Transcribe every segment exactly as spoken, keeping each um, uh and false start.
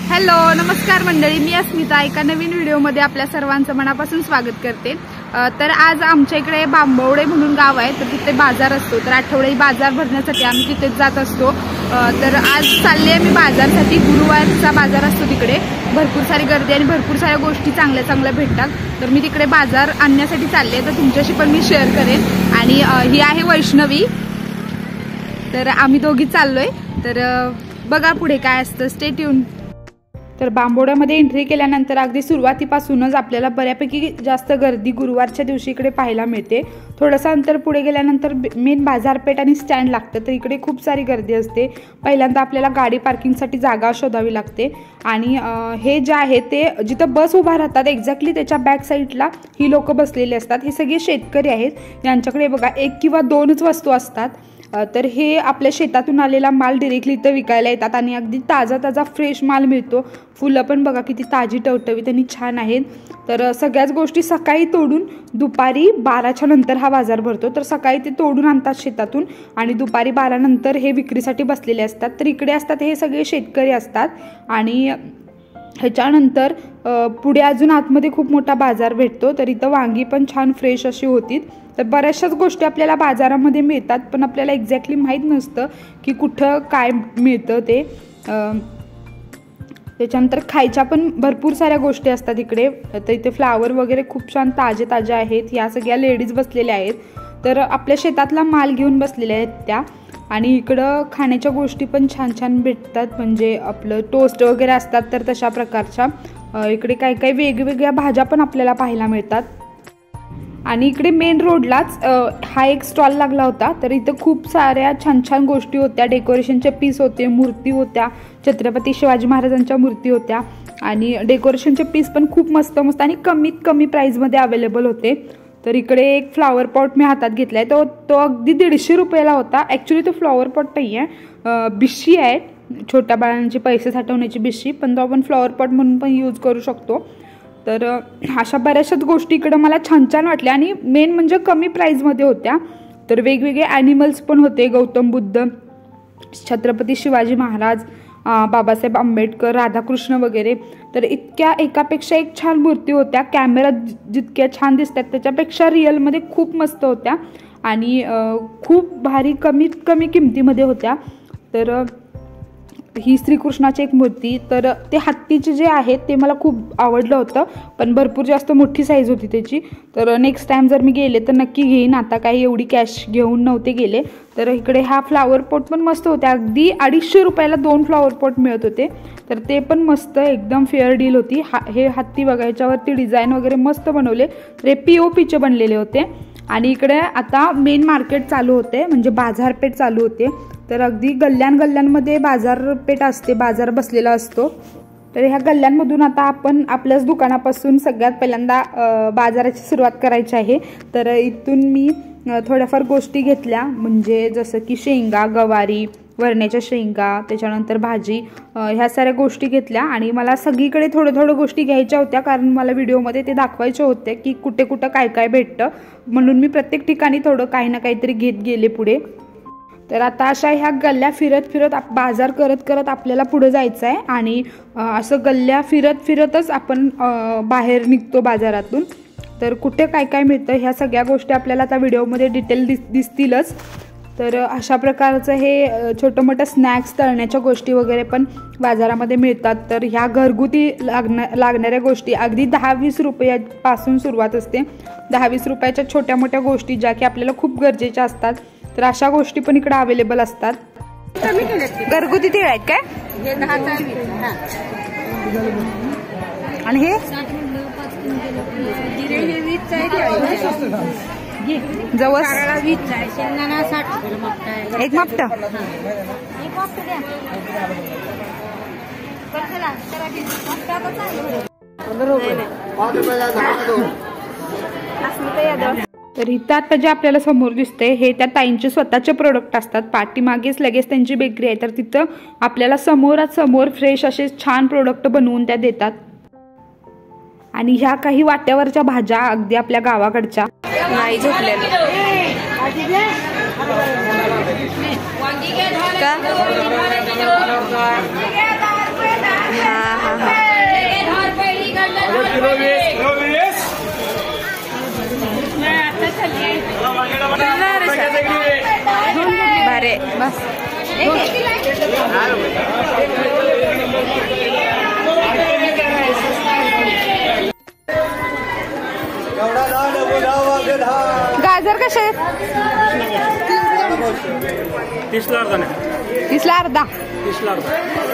Hello नमस्कार मंडळी, मी अस्मिता एका नवीन व्हिडिओमध्ये आपल्या सर्वांचं मनापासून स्वागत करते। तर आज आमच्या इकडे बांबवडे म्हणून गाव आहे, तर तिथे बाजार असतो। तर आठवडी बाजार भरण्यासाठी आम्ही तिथेच जात असतो। तर आज चालले मी बाजारसाठी। गुरुवारचा बाजार असतो, तिकडे भरपूर सारी गर्दी आणि भरपूर साऱ्या गोष्टी चांगल्या चांगल्या भेटतात। तर मी तिकडे बाजार आणण्यासाठी चालले, तर तुमच्याशी पण मी शेअर करेन। आणि ही आहे वैष्णवी, तर आम्ही दोघी चाललोय। तर बघा पुढे काय असतं, स्टे ट्यून। तर बांबवड्यामध्ये एंट्री केल्यानंतर अगदी सुरुवातीपासूनच आपल्याला बऱ्यापैकी जास्त गर्दी गुरुवारच्या दिवशी इकडे पाहायला मिळते। थोडंसं अंतर पुढे गेल्यानंतर मेन बाजारपेठ आणि स्टँड लागतं, तर इकडे खूप सारी गर्दी असते। पहिल्यांदा आपल्याला गाडी पार्किंगसाठी जागा शोधावी लागते। आणि हे जे आहे ते जिथं बस उभा राहतात एक्झॅक्टली त्याच्या बॅक साईडला ही लोक बसलेली असतात। हे सगळे शेतकरी आहेत, यांच्याकडे बघा एक किंवा दोनच वस्तू असतात। तर हे आपल्या शेतातून आलेला माल डायरेक्टली इथं विकायला येतात आणि अगदी ताजा ताजा फ्रेश माल मिळतो। फुलं पण बघा किती ताजी टवटवीत आणि छान आहेत। तर सगळ्याच गोष्टी सकाळी तोडून दुपारी बाराच्या नंतर हा बाजार भरतो। तर सकाळी ते तोडून आणतात शेतातून आणि दुपारी बारा नंतर हे विक्रीसाठी बसलेले असतात। तर इकडे असतात हे सगळे शेतकरी असतात। आणि ह्याच्यानंतर पुढे अजून आतमध्ये खूप मोठा बाजार भेटतो। तर इथं वांगी पण छान फ्रेश अशी होती। तर बऱ्याचशाच गोष्टी आपल्याला बाजारामध्ये मिळतात, पण आपल्याला एक्झॅक्टली माहीत नसतं की कुठं काय मिळतं ते। त्याच्यानंतर खायच्या पण भरपूर साऱ्या गोष्टी असतात इकडे। तर इथे फ्लावर वगैरे खूप छान ताजे ताजे आहेत। या सगळ्या लेडीज बसलेल्या आहेत, तर आपल्या शेतातला माल घेऊन बसलेल्या आहेत त्या। आणि इकडं खाण्याच्या गोष्टी पण छान छान भेटतात, म्हणजे आपलं टोस्ट वगैरे असतात तर तशा प्रकारच्या। इकडे काही काही वेगवेगळ्या भाज्या पण आपल्याला पाहायला मिळतात। आणि इकडे मेन रोडलाच हा एक स्टॉल लागला होता। तर इथं खूप साऱ्या छान छान गोष्टी होत्या, डेकोरेशनचे पीस होते, मूर्ती होत्या, छत्रपती शिवाजी महाराजांच्या मूर्ती होत्या। आणि डेकोरेशनचे पीस पण खूप मस्त मस्त आणि कमीत कमी प्राईजमध्ये अवेलेबल होते। तर इकडे एक फ्लॉवर पॉट मी हातात घेतलाय, तो तो अगदी दीडशे रुपयाला होता। ॲक्च्युली तो फ्लॉवर पॉट नाही आहे, बिशी आहे, छोट्या बाळांचे पैसे साठवण्याची बिशी, पण तो आपण फ्लॉवर पॉट म्हणून पण यूज करू शकतो। तर अशा बऱ्याचशाच गोष्टी इकडं मला छान छान वाटल्या आणि मेन म्हणजे कमी प्राईजमध्ये होत्या। तर वेगवेगळे ॲनिमल्स पण होते, गौतम बुद्ध, छत्रपती शिवाजी महाराज, बाबासाहेब आंबेडकर, राधाकृष्ण वगैरे। तर इतक्या एकापेक्षा एक छान मूर्ती होत्या। कॅमेरात जितक्या छान दिसतात त्याच्यापेक्षा रिअलमध्ये खूप मस्त होत्या आणि खूप भारी कमीत कमी किमतीमध्ये होत्या। तर ही श्रीकृष्णाची एक मूर्ती, तर ते हत्तीचे जे आहे ते मला खूप आवडलं होतं, पण भरपूर जास्त मोठी साईज होती त्याची। तर नेक्स्ट टाइम जर मी गेले तर नक्की घेईन, आता काही एवढी कॅश घेऊन नव्हते गेले। तर इकडे हा फ्लावर पॉट पण मस्त होते, अगदी अडीचशे रुपयाला दोन फ्लावर पॉट मिळत होते। तर ते पण मस्त एकदम फेअर डील होती। हा हे हत्ती बघा, याच्यावरती डिझाईन वगैरे मस्त बनवले, तर हे पी ओ पीचे बनलेले होते। आणि इकडे आता मेन मार्केट चालू होते, म्हणजे बाजारपेठ चालू होते। तर अगदी गल्ल्यान गल्ल्यांमध्ये बाजारपेठ असते, बाजार बसलेला असतो। तर ह्या गल्ल्यांमधून आता आपण आपल्याच दुकानापासून सगळ्यात पहिल्यांदा बाजाराची सुरुवात करायची आहे। तर इथून मी थोड्याफार गोष्टी घेतल्या, म्हणजे जसं की शेंगा, गवारी, वरण्याच्या शेंगा, त्याच्यानंतर भाजी, ह्या साऱ्या गोष्टी घेतल्या। आणि मला सगळीकडे थोडं थोडं गोष्टी घ्यायच्या होत्या, कारण मला व्हिडिओमध्ये ते दाखवायचे होते की कुठे कुठं काय काय भेटतं, म्हणून मी प्रत्येक ठिकाणी थोडं काही ना काहीतरी घेत गेले पुढे। तर आता अशा ह्या गल्ल्या फिरत फिरत बाजार करत करत आपल्याला पुढे जायचं आहे। आणि असं गल्ल्या फिरत फिरतच आपण बाहेर निघतो बाजारातून। तर कुठे काय काय मिळतं ह्या सगळ्या गोष्टी आपल्याला आता व्हिडिओमध्ये डिटेल दिस दिसतीलच। तर अशा प्रकारचं हे छोटं मोठं स्नॅक्स, तळण्याच्या गोष्टी वगैरे पण बाजारामध्ये मिळतात। तर ह्या घरगुती लागणा लागणाऱ्या गोष्टी अगदी दहा वीस रुपयापासून सुरुवात असते। दहा वीस रुपयाच्या छोट्या मोठ्या गोष्टी ज्या की आपल्याला खूप गरजेच्या असतात, तर अशा गोष्टी पण इकडे अवेलेबल असतात। घरगुती तीळ आहेत काय? आणि हे जवळ एक मापट तर इथं आता जे आपल्याला समोर दिसते हे त्या ताईंचे स्वतःचे प्रोडक्ट असतात। पाठीमागेच लगेच त्यांची बेकरी आहे, तर तिथं आपल्याला समोरात समोर फ्रेश असे छान प्रोडक्ट बनवून त्या देतात। आणि ह्या काही वाट्यावरच्या भाज्या अगदी आपल्या गावाकडच्या नाही झोपलेल्या का? हा बस गाजर कसे आहेत? तीसला अर्धा तीसला अर्धा तीसला अर्धा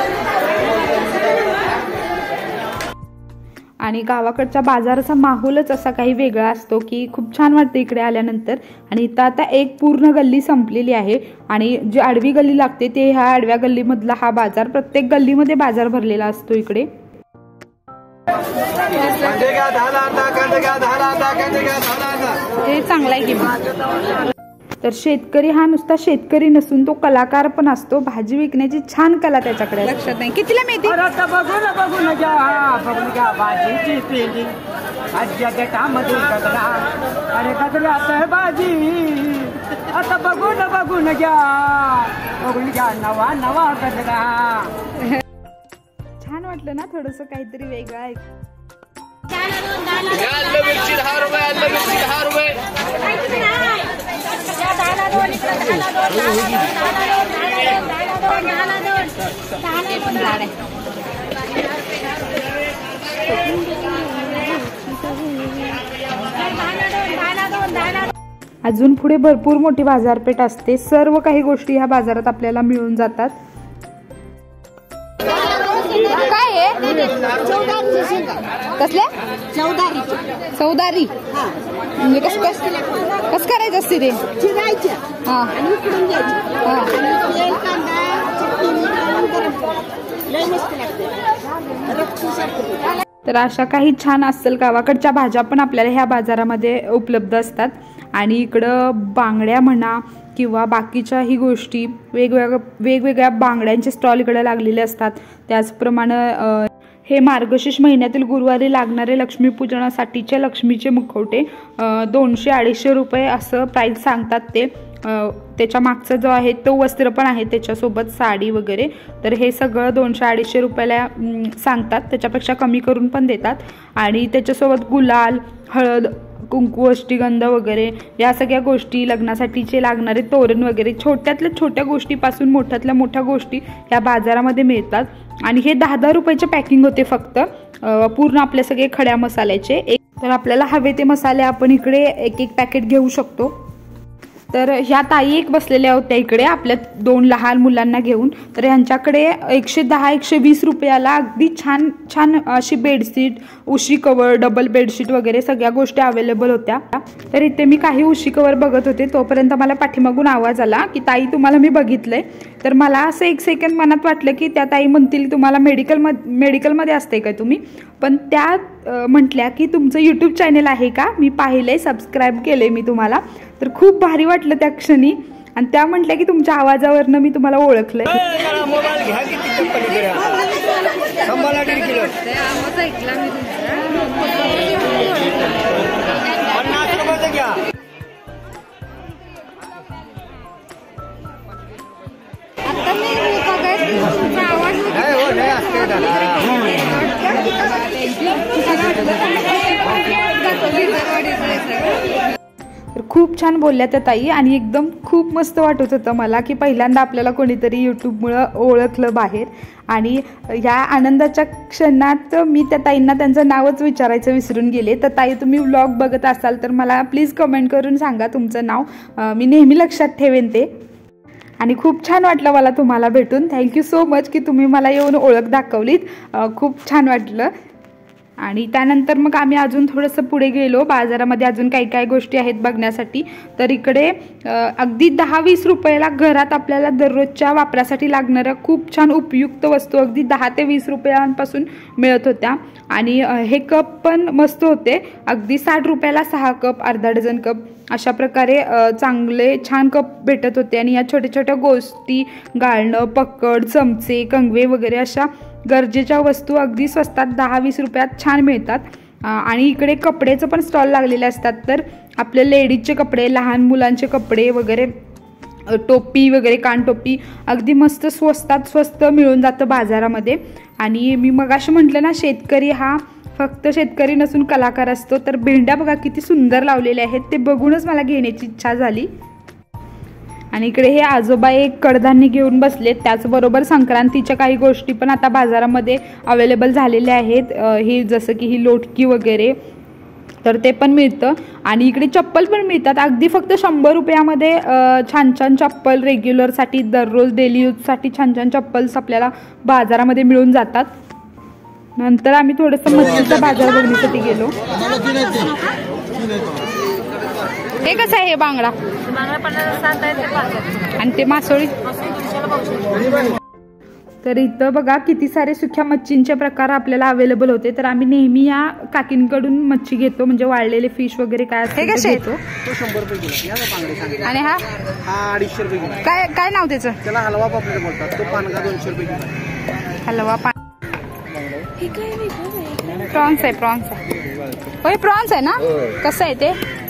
आणि गावाकडच्या बाजाराचा माहोलच असा काही वेगळा असतो की खूप छान वाटतं इकडे आल्यानंतर. आणि इथं आता एक पूर्ण गल्ली संपलेली आहे आणि जी आडवी गल्ली लागते ते ह्या आडव्या गल्लीमधला हा बाजार. प्रत्येक गल्लीमध्ये बाजार भरलेला असतो इकडे. हे चांगला आहे की. तर शेतकरी हा नुसता शेतकरी नसून तो कलाकार पण असतो. भाजी विकण्याची छान कला त्याच्याकडे. लक्षात नाही कितीला मिळते? बघून घ्या बघून घ्या भाजीची पेंडी आजच्या डेटामध्ये गजरा. अरे गजरा आता भाजी आता बघून बघून घ्या बघून घ्या नवा नवा गजरा. छान वाटलं ना थोडस काहीतरी वेगळं आहे. मिरची दहा रुपये मिरची दहा रुपये अजून पुढे भरपूर मोठी बाजारपेठ असते. सर्व काही गोष्टी ह्या बाजारात आपल्याला मिळून जातात. काय आहे? कसल्या? चौदारी. चौदारी म्हणजे कस कस कस करायचं असते ते? हा तर अशा काही छान अस्सल गावाकडच्या भाज्या पण आपल्याला ह्या बाजारामध्ये उपलब्ध असतात. आणि इकडं बांगड्या म्हणा किंवा बाकीच्याही गोष्टी वेगवेगळ्या वेगवेगळ्या बांगड्यांचे स्टॉल इकडे लागलेले असतात. त्याचप्रमाणे हे मार्गशीर्ष महिन्यातील गुरुवारी लागणारे लक्ष्मीपूजनासाठीचे लक्ष्मीचे मुखवटे दोनशे अडीचशे रुपये असं प्राईस सांगतात ते. त्याच्या मागचं जो आहे तो वस्त्र पण आहे त्याच्यासोबत साडी वगैरे. तर हे सगळं दोनशे अडीचशे रुपयाला सांगतात. त्याच्यापेक्षा कमी करून पण देतात. आणि त्याच्यासोबत गुलाल, हळद, कुंकू, अष्टीगंध वगैरे या सगळ्या गोष्टी, लग्नासाठीचे लागणारे तोरण वगैरे छोट्यातल्या छोट्या गोष्टीपासून मोठ्यातल्या मोठ्या गोष्टी या बाजारामध्ये मिळतात. आणि हे दहा दहा रुपयाचे पॅकिंग होते फक्त पूर्ण आपले सगळे खड्या मसाल्याचे. एक तर आपल्याला हवे ते मसाले आपण इकडे एक एक पॅकेट घेऊ शकतो. तर ह्या ताई एक बसलेल्या होत्या इकडे आपल्या दोन लहान मुलांना घेऊन. तर ह्यांच्याकडे एकशे दहा एकशे वीस रुपयाला अगदी छान छान अशी बेडशीट, उशी कवर, डबल बेडशीट वगैरे सगळ्या गोष्टी अवेलेबल होत्या. तर इथे मी काही उशी कवर बघत होते तोपर्यंत मला पाठीमागून आवाज आला की ताई तुम्हाला मी बघितलंय. तर मला असं एक सेकंड मनात वाटलं की त्या ताई म्हणतील तुम्हाला मेडिकल मेडिकलमध्ये असते का तुम्ही. पण त्या म्हटल्या की तुमचं यूट्यूब चॅनल आहे का, मी पाहिलंय, सबस्क्राईब केलंय मी तुम्हाला. तर खूप भारी वाटलं त्या क्षणी. आणि त्या म्हटल्या की तुमच्या आवाजावरनं मी तुम्हाला ओळखलंय. तर खूप छान बोलल्या त्या ताई. आणि एकदम खूप मस्त वाटत होतं मला की पहिल्यांदा आपल्याला कोणीतरी यूट्यूबमुळं ओळखलं बाहेर. आणि ह्या आनंदाच्या क्षणात मी त्या ताईंना त्यांचं नावच विचारायचं विसरून गेले. तर ताई तुम्ही व्लॉग बघत असाल तर मला प्लीज कमेंट करून सांगा तुमचं नाव, मी नेहमी लक्षात ठेवेन ते. आणि खूप छान वाटलं मला तुम्हाला भेटून. थँक्यू सो मच की तुम्ही मला येऊन ओळख दाखवलीत. खूप छान वाटलं. आणि त्यानंतर मग आम्ही अजून थोडंसं पुढे गेलो. बाजारामध्ये अजून काही काही गोष्टी आहेत बघण्यासाठी. तर इकडे अगदी दहा वीस रुपयाला घरात आपल्याला दररोजच्या वापरासाठी लागणाऱ्या खूप छान उपयुक्त वस्तू अगदी दहा ते वीस रुपयांपासून मिळत होत्या. आणि हे कप पण मस्त होते. अगदी साठ रुपयाला सहा कप, अर्धा डझन कप अशा प्रकारे चांगले छान कप भेटत होते. आणि या छोट्या छोट्या गोष्टी, गाळणं, पक्कड, चमचे, कंगवे वगैरे अशा गरजेच्या वस्तू अगदी स्वस्तात दहा वीस रुपयात छान मिळतात. आणि इकडे कपड्याचं पण स्टॉल लागलेले असतात. तर आपले लेडीजचे कपडे, लहान मुलांचे कपडे वगैरे, टोपी वगैरे, कानटोपी अगदी मस्त स्वस्तात स्वस्त मिळून जातं बाजारामध्ये. आणि मी मगाशी म्हटलं ना शेतकरी हा फक्त शेतकरी नसून कलाकार असतो. तर भेंड्या बघा किती सुंदर लावलेल्या आहेत, ते बघूनच मला घेण्याची इच्छा झाली. आणि इकडे हे आजोबा एक कडधान्य घेऊन बसलेत, त्याचबरोबर संक्रांतीच्या काही गोष्टी पण आता बाजारामध्ये अवेलेबल झालेल्या आहेत. ही जसं की ही लोटकी वगैरे तर ते पण मिळतं. आणि इकडे चप्पल पण मिळतात अगदी फक्त शंभर रुपयामध्ये. छान छान चप्पल रेग्युलरसाठी, दररोज डेली यूजसाठी छान छान चप्पल्स आपल्याला बाजारामध्ये मिळून जातात. नंतर आम्ही थोडंसं मच्छीचा बाजार बघण्यासाठी गेलो. हे कसं आहे हे बांगडा आणि ते मासोळी? तर इथं बघा किती सारे सुक्या मच्छींचे प्रकार आपल्याला अवेलेबल होते. तर आम्ही नेहमी या काकींकडून मच्छी घेतो, म्हणजे वाळलेले फिश वगैरे काय असते ते घेतो. आणि हा अडीचशे रुपये किलो. काय काय नाव त्याचं? त्याला हलवा पापलेट बोलतात. तो पानगा दोनशे रुपये किलो. हलवा पान प्रॉन्स आहे. प्रॉन्स आहे होय, प्रॉन्स आहे ना? कसं आहे ते?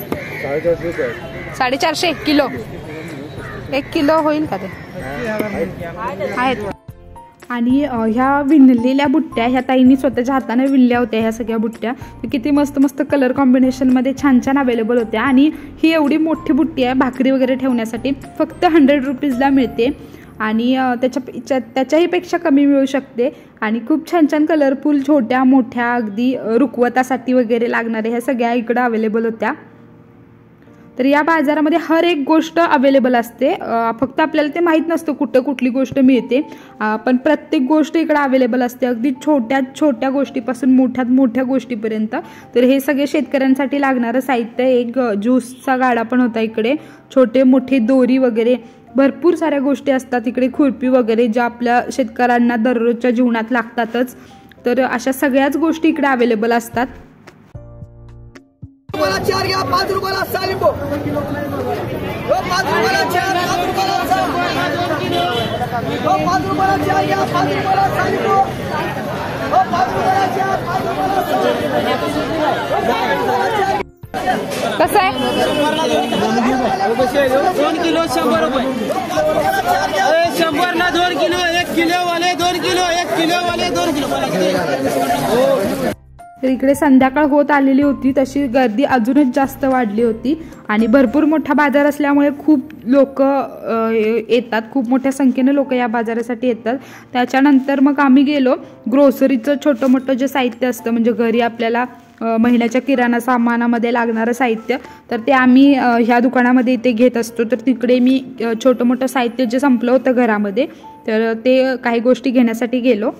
साडेचारशे किलो. एक किलो होईल का ते? आहेत. आणि ह्या विणलेल्या बुट्ट्या ह्या ताईंनी स्वतःच्या हाताने विणल्या होत्या. ह्या सगळ्या बुट्ट्या किती मस्त मस्त कलर कॉम्बिनेशनमध्ये छान छान अवेलेबल होत्या. आणि ही एवढी मोठी बुट्टी आहे भाकरी वगैरे ठेवण्यासाठी, फक्त हंड्रेड रुपीजला मिळते. आणि त्याच्या त्याच्याही पेक्षा कमी मिळू शकते. आणि खूप छान छान कलरफुल छोट्या मोठ्या अगदी रुखवतासाठी वगैरे लागणाऱ्या ह्या सगळ्या इकडं अवेलेबल होत्या. तर या बाजारामध्ये हर एक गोष्ट अवेलेबल असते, फक्त आपल्याला ते माहीत नसतं कुठं कुठली गोष्ट मिळते. पण प्रत्येक गोष्ट इकडं अवेलेबल असते, अगदी छोट्यात छोट्या गोष्टीपासून मोठ्यात मोठ्या गोष्टीपर्यंत. तर हे सगळे शेतकऱ्यांसाठी लागणारं साहित्य. एक ज्यूसचा गाडा पण होता इकडे, छोटे मोठे दोरी वगैरे भरपूर साऱ्या गोष्टी असतात इकडे, खुरपी वगैरे ज्या आपल्या शेतकऱ्यांना दररोजच्या जीवनात लागतातच. तर अशा सगळ्याच गोष्टी इकडे अवेलेबल असतात. चार घ्या, पाच रुपयाला सालिंबो. पाच रुपयाला चार, पाच रुपयाला पाच रुपयाला चार घ्या, पाच रुपयाला सालिंबो. पाच रुपयाला चार, पाच रुपयाला. कसं आहे? दोन किलो शंभर रुपये. शंभर ना दोन किलो, एक किलो वाले दोन किलो, एक किलो वाले दोन किलो. तर इकडे संध्याकाळ होत आलेली होती, तशी गर्दी अजूनच जास्त वाढली होती. आणि भरपूर मोठा बाजार असल्यामुळे खूप लोक येतात, खूप मोठ्या संख्येने लोक या बाजारासाठी येतात. त्याच्यानंतर मग आम्ही गेलो ग्रोसरीचं छोटं मोठं जे साहित्य असतं, म्हणजे घरी आपल्याला महिन्याच्या किराणा सामानामध्ये लागणारं साहित्य, तर ते आम्ही ह्या दुकानामध्ये इथे घेत असतो. तर तिकडे मी छोटं मोठं साहित्य जे संपलं होतं घरामध्ये, तर ते काही गोष्टी घेण्यासाठी गेलो.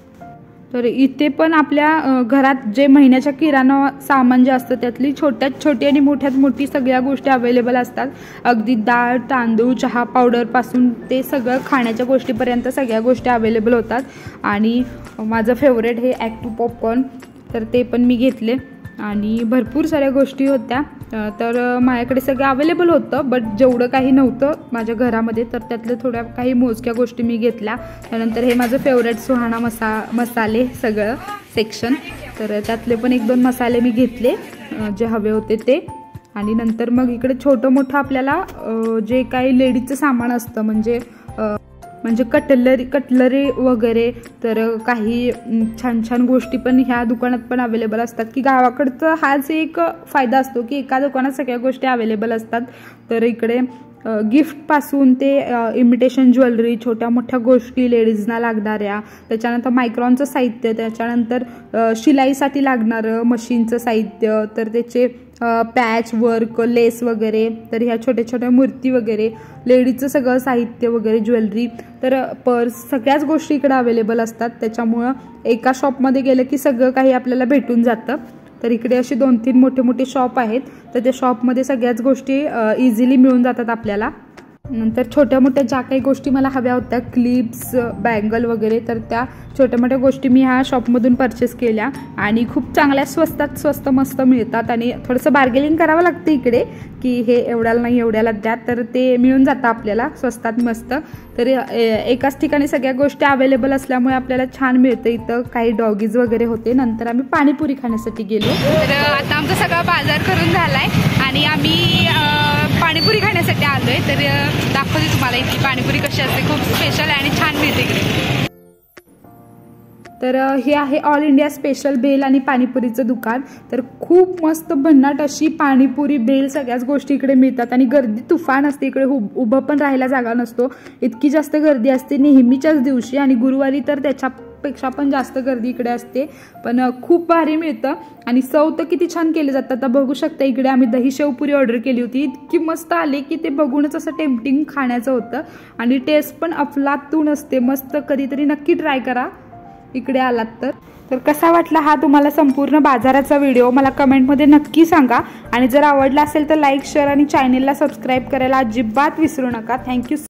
तर इथे पण आपल्या घरात जे महिन्याच्या किराणा सामान जे असतं त्यातली छोट्यात छोटी आणि मोठ्यात मोठी सगळ्या गोष्टी अवेलेबल असतात. अगदी डाळ, तांदूळ, चहा पावडरपासून ते सगळं खाण्याच्या गोष्टीपर्यंत सगळ्या गोष्टी अवेलेबल होतात. आणि माझं फेवरेट हे ॲक्टिव पॉपकॉर्न, तर ते पण मी घेतले. आणि भरपूर साऱ्या गोष्टी होत्या. तर माझ्याकडे सगळं अवेलेबल होतं, बट जेवढं काही नव्हतं माझ्या घरामध्ये, तर त्यातल्या थोड्या काही मोजक्या गोष्टी मी घेतल्या. त्यानंतर हे माझं फेवरेट सुहाणा मसा मसाले सगळं सेक्शन, तर त्यातले पण एक दोन मसाले मी घेतले जे हवे होते ते. आणि नंतर मग इकडे छोटं मोठं आपल्याला जे काही लेडीजचं सामान असतं, म्हणजे म्हणजे कटलरी कटलरी वगैरे, तर काही छान छान गोष्टी पण ह्या दुकानात पण अवेलेबल असतात. की गावाकडचा हाच एक फायदा असतो की एका दुकानात सगळ्या गोष्टी अवेलेबल असतात. तर इकडे गिफ्टपासून ते इमिटेशन ज्वेलरी, छोट्या मोठ्या गोष्टी लेडीजना लागणाऱ्या, त्याच्यानंतर मायक्रॉनचं साहित्य, त्याच्यानंतर शिलाईसाठी लागणारं मशीनचं साहित्य, तर त्याचे पॅच वर्क, लेस वगैरे, तर ह्या छोट्या छोट्या मूर्ती वगैरे, लेडीजचं सगळं साहित्य वगैरे, ज्वेलरी, तर पर्स, सगळ्याच गोष्टी इकडे अवेलेबल असतात. त्याच्यामुळं एका शॉपमध्ये गेलं की सगळं काही आपल्याला भेटून जातं. तर इकडे असे दोन तीन मोठे मोठे शॉप आहेत, तर त्या शॉपमध्ये सगळ्याच गोष्टी इझिली मिळून जातात आपल्याला. नंतर छोट्या मोठ्या ज्या काही गोष्टी मला हव्या होत्या, क्लिप्स, बँगल वगैरे, तर त्या छोट्या मोठ्या गोष्टी मी ह्या शॉपमधून परचेस केल्या. आणि खूप चांगल्या स्वस्तात स्वस्त मस्त मिळतात. आणि थोडंसं बार्गेनिंग करावं लागतं इकडे, की हे एवढ्याला नाही एवढ्याला द्या, तर ते मिळून जातं आपल्याला स्वस्तात मस्त. तर एकाच ठिकाणी सगळ्या गोष्टी अवेलेबल असल्यामुळे आपल्याला छान मिळतं. इथं काही डॉगीज वगैरे होते. नंतर आम्ही पाणीपुरी खाण्यासाठी गेलो. तर आता आमचा सगळा बाजार करून झालाय आणि आम्ही पाणीपुरी खाण्यासाठी आलोय. तर दाखवते तुम्हाला इथली पाणीपुरी कशी असते, खूप स्पेशल आहे आणि छान मिळते इकडे. तर हे आहे ऑल इंडिया स्पेशल भेल आणि पाणीपुरीचं दुकान। तर खूप मस्त भन्नाट अशी पाणीपुरी भेल सगळ्याच गोष्टी इकडे मिळतात आणि गर्दी तुफान असते इकडे, उभं पण राहायला जागा नसतो, इतकी जास्त गर्दी असते नेहमीच्याच दिवशी आणि गुरुवारी तर त्याच्यापेक्षा पण जास्त गर्दी इकडे असते। पण खूप भारी मिळतं आणि चव तर किती छान केले जातात। आता बघू शकता इकडे आम्ही दही शेवपुरी ऑर्डर केली होती, इतकी मस्त आली की ते बघूनच असं टेम्पटिंग खाण्याचं होतं आणि टेस्ट पण अफलातून असते मस्त। कधीतरी नक्की ट्राय करा इकडे आलात तर। तर कसा वाटला हा तुम्हाला संपूर्ण बाजाराचा व्हिडिओ मला कमेंटमध्ये नक्की सांगा आणि जर आवडला असेल तर लाईक शेअर आणि चॅनेलला सबस्क्राईब करायला अजिबात विसरू नका। थँक्यू।